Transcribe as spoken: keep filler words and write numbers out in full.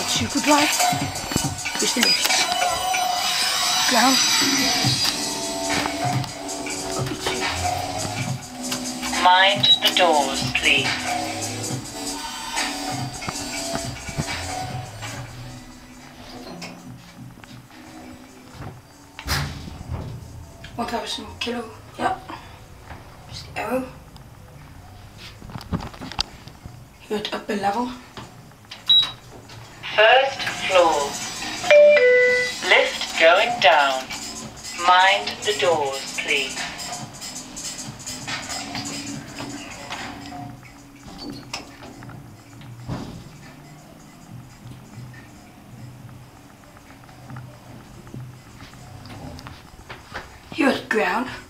Super dry. Push the lift. Ground. Mind the doors, please. one thousand kilo. Ja. Just the arrow. You're at upper level. First floor. Lift going down. Mind the doors, please. You're at ground.